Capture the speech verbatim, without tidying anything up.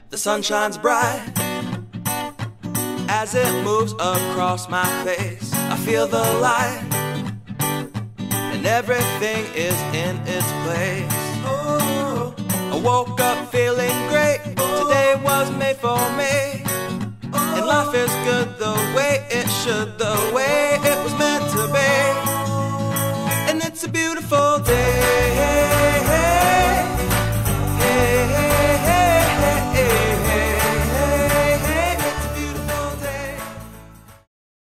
The sun shines bright as it moves across my face. I feel the light and everything is in its place. Oh, I woke up feeling great. Today was made for me.